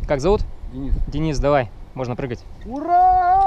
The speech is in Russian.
Как зовут? Денис. Денис, давай, можно прыгать. Ура!